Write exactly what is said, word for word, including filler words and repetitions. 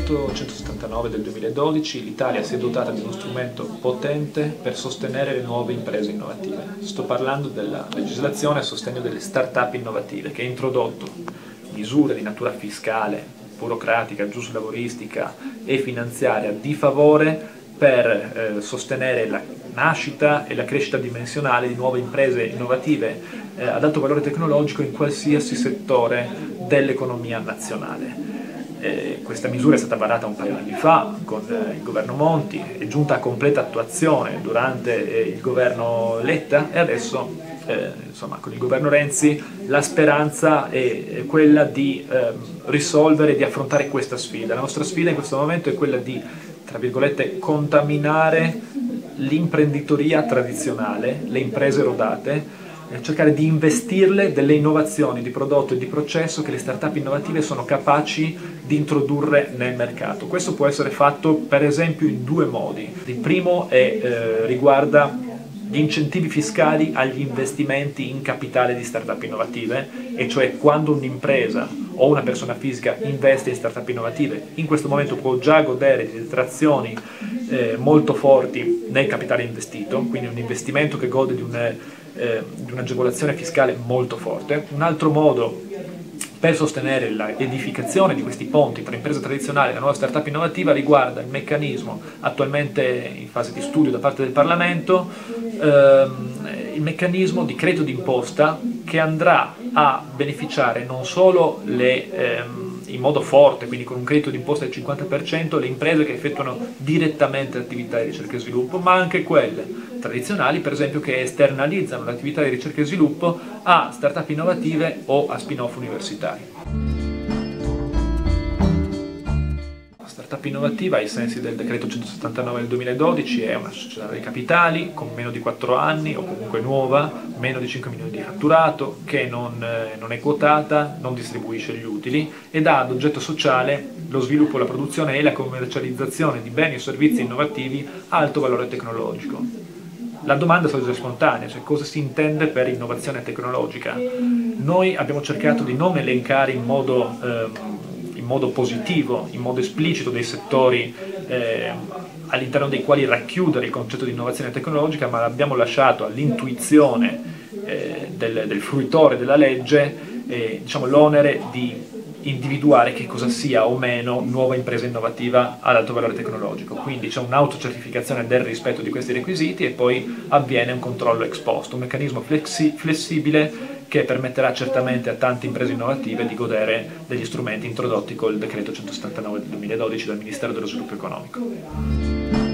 decreto centosettantanove del duemiladodici l'Italia si è dotata di uno strumento potente per sostenere le nuove imprese innovative. Sto parlando della legislazione a sostegno delle start-up innovative, che ha introdotto misure di natura fiscale, burocratica, giuslavoristica e finanziaria di favore per eh, sostenere la nascita e la crescita dimensionale di nuove imprese innovative eh, ad alto valore tecnologico in qualsiasi settore dell'economia nazionale. Eh, questa misura è stata varata un paio di anni fa con eh, il governo Monti, è giunta a completa attuazione durante eh, il governo Letta e adesso eh, insomma, con il governo Renzi la speranza è, è quella di eh, risolvere, di affrontare questa sfida. La nostra sfida in questo momento è quella di, tra virgolette, contaminare l'imprenditoria tradizionale, le imprese rodate, cercare di investirle delle innovazioni di prodotto e di processo che le start-up innovative sono capaci di introdurre nel mercato. Questo può essere fatto per esempio in due modi. Il primo è, eh, riguarda gli incentivi fiscali agli investimenti in capitale di start-up innovative, e cioè quando un'impresa o una persona fisica investe in start-up innovative, in questo momento può già godere di detrazioni eh, molto forti nel capitale investito, quindi un investimento che gode di un Eh, di un'agevolazione fiscale molto forte. Un altro modo per sostenere l'edificazione di questi ponti tra impresa tradizionale e la nuova startup innovativa riguarda il meccanismo attualmente in fase di studio da parte del Parlamento, ehm, il meccanismo di credito d'imposta che andrà a beneficiare non solo le, ehm, in modo forte, quindi con un credito d'imposta del cinquanta per cento, le imprese che effettuano direttamente attività di ricerca e sviluppo, ma anche quelle tradizionali, per esempio, che esternalizzano l'attività di ricerca e sviluppo a start-up innovative o a spin-off universitari. La startup innovativa, ai sensi del decreto centosettantanove del duemiladodici, è una società dei capitali con meno di quattro anni o comunque nuova, meno di cinque milioni di fatturato, che non, eh, non è quotata, non distribuisce gli utili ed ha ad oggetto sociale lo sviluppo, la produzione e la commercializzazione di beni e servizi innovativi a alto valore tecnologico. La domanda sorge spontanea, cioè cosa si intende per innovazione tecnologica? Noi abbiamo cercato di non elencare in modo, eh, in modo positivo, in modo esplicito dei settori eh, all'interno dei quali racchiudere il concetto di innovazione tecnologica, ma abbiamo lasciato all'intuizione eh, del, del fruitore della legge eh, diciamo, l'onere di individuare che cosa sia o meno nuova impresa innovativa ad alto valore tecnologico. Quindi c'è un'autocertificazione del rispetto di questi requisiti e poi avviene un controllo ex post, un meccanismo flessi flessibile che permetterà certamente a tante imprese innovative di godere degli strumenti introdotti col decreto centosettantanove del duemiladodici dal Ministero dello Sviluppo Economico.